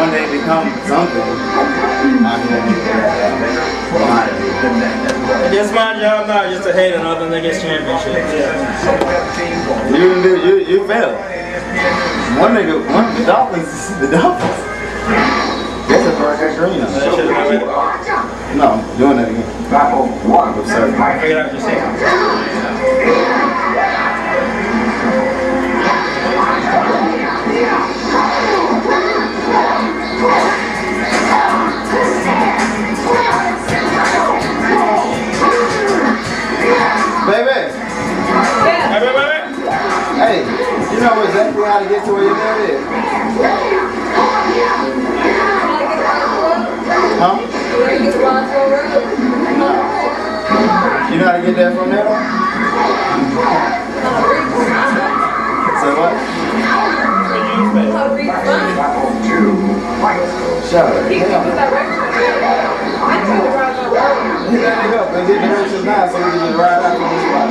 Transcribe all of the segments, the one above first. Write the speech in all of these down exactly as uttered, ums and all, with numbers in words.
one day become something. It's my job now just to hate on other niggas' championships. You you you failed. One nigga, one the Dolphins, the Dolphins. Guess if I got green on. No, I'm doing that again. Battle one. I'm sorry. I figured out what you're saying. Baby! Hey, baby, baby! Hey, you know exactly how to get to where your dad is. Huh? You know how to get there from there? So what? Shut up. There you go. Let's get directions now so we can just ride out from this spot.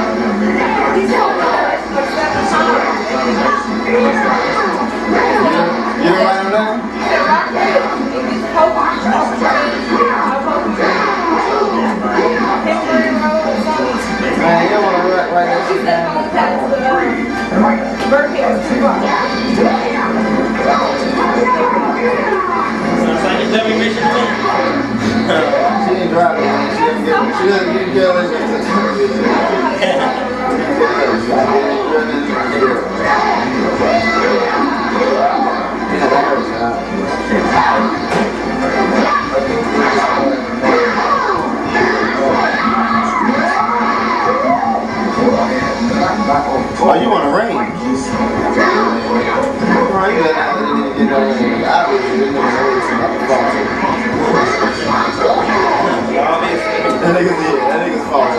You didn't write them down? Man, you don't want to write, write that shit down. Sounds like a dummy mission to me. She ain't driving, man. She doesn't get, she doesn't get jealous. Yeah, that hurts, huh? Oh, you want to range? Right, you better not let it get no range. Obviously, there's no range in that false. That nigga's here. That nigga's false.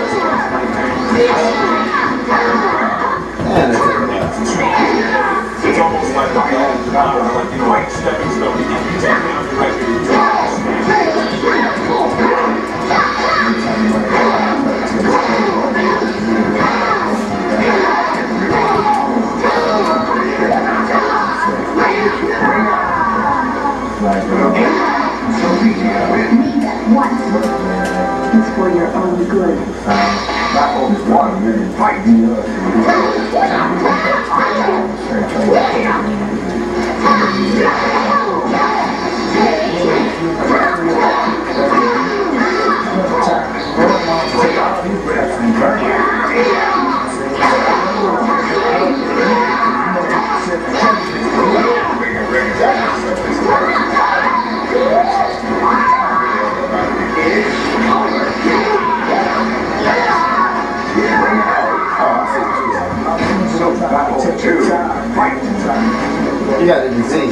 Man, that's it. It's almost like the right stepping stone to get you down the right It's for your own good. That was one minute fight. You got the disease.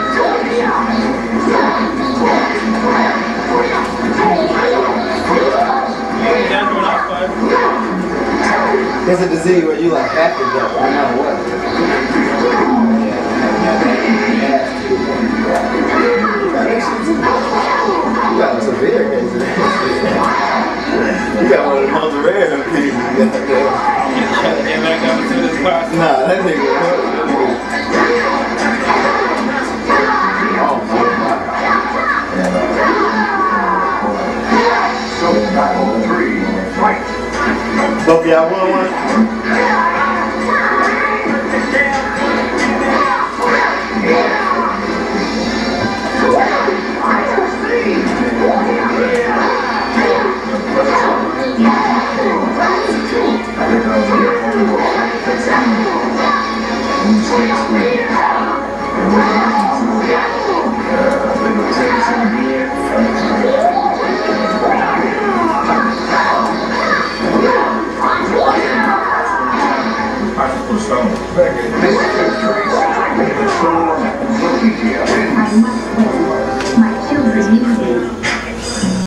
It's a disease where you like have to go, no matter what. You got a severe case of that. You got one of the most rare cases. Nah, that nigga. Both y'all won one? I must win. My children need me.